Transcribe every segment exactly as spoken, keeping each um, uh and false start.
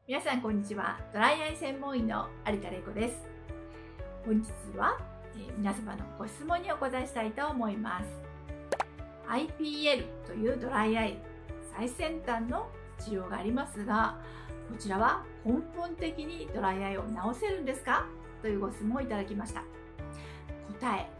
皆さんこんにちは。ドライアイ専門医の有田玲子です。本日は、えー、皆様のご質問にお答えしたいと思います。アイピーエル というドライアイ最先端の治療がありますが、こちらは根本的にドライアイを治せるんですかというご質問をいただきました。答え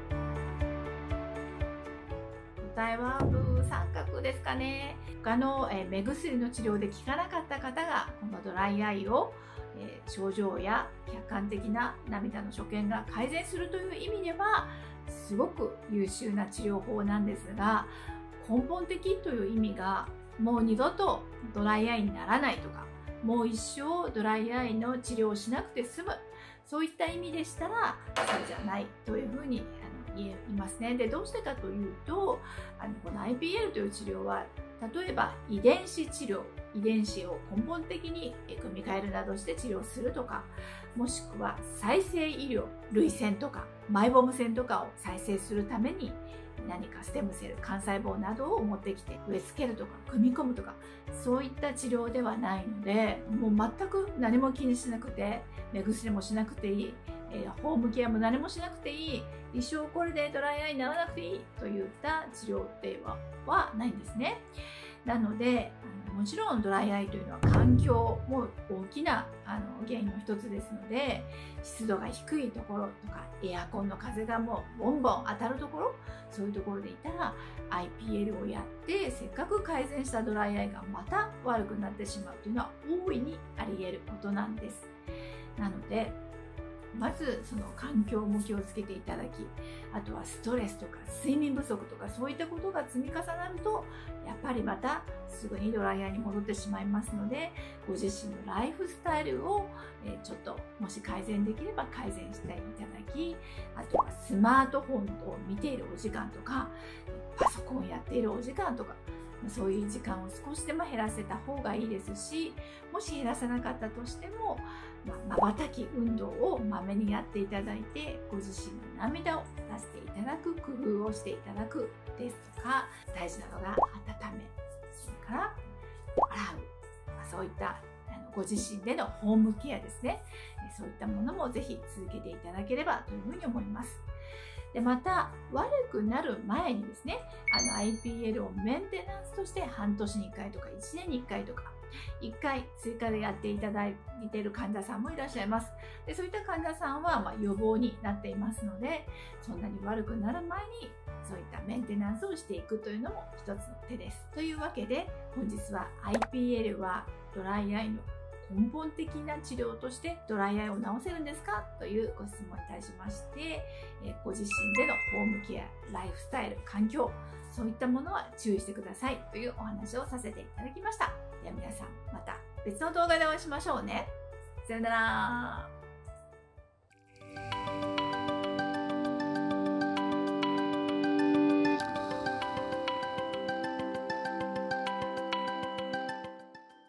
答えはブー三角ですかね。他の、えー、目薬の治療で効かなかった方がこのドライアイを、えー、症状や客観的な涙の所見が改善するという意味ではすごく優秀な治療法なんですが、根本的という意味がもう二度とドライアイにならないとか、もう一生ドライアイの治療をしなくて済む、そういった意味でしたらそうじゃないというふうに言いますね。で、どうしてかというと、あのこの アイピーエル という治療は例えば遺伝子治療、遺伝子を根本的に組み換えるなどして治療するとか、もしくは再生医療、涙腺とかマイボーム腺とかを再生するために何かステムセル、幹細胞などを持ってきて植え付けるとか組み込むとか、そういった治療ではないので、もう全く何も気にしなくて、目薬もしなくていい、えー、ホームケアも何もしなくていい、一生これでドライアイにならなくていいといった治療でははないんですね。なので、あのもちろんドライアイというのは環境も大きなあの原因の一つですので、湿度が低いところとかエアコンの風がもうボンボン当たるところ、そういうところでいたら アイピーエル をやってせっかく改善したドライアイがまた悪くなってしまうというのは大いにあり得ることなんです。なのでまずその環境も気をつけていただき、あとはストレスとか睡眠不足とかそういったことが積み重なるとやっぱりまたすぐにドライアイに戻ってしまいますので、ご自身のライフスタイルをちょっともし改善できれば改善していただき、あとはスマートフォンを見ているお時間とかパソコンをやっているお時間とか、そういう時間を少しでも減らせた方がいいですし、もし減らせなかったとしてもまばたき運動をまめにやっていただいて、ご自身の涙を出していただく工夫をしていただくですとか、大事なのが温め、それから洗う、そういったご自身でのホームケアですね、そういったものもぜひ続けていただければというふうに思います。でまた悪くなる前にですね、あの アイピーエル をメンテナンスとして半年にいっかいとかいちねんにいっかいとかいっかい追加でやっていただいている患者さんもいらっしゃいます。でそういった患者さんはまあ予防になっていますので、そんなに悪くなる前にそういったメンテナンスをしていくというのも一つの手です。というわけで本日は アイピーエル はドライアイの根本的な治療としてドライアイを治せるんですかというご質問に対しまして、ご自身でのホームケア、ライフスタイル、環境、そういったものは注意してくださいというお話をさせていただきました。では皆さんまた別の動画でお会いしましょうね。さよなら。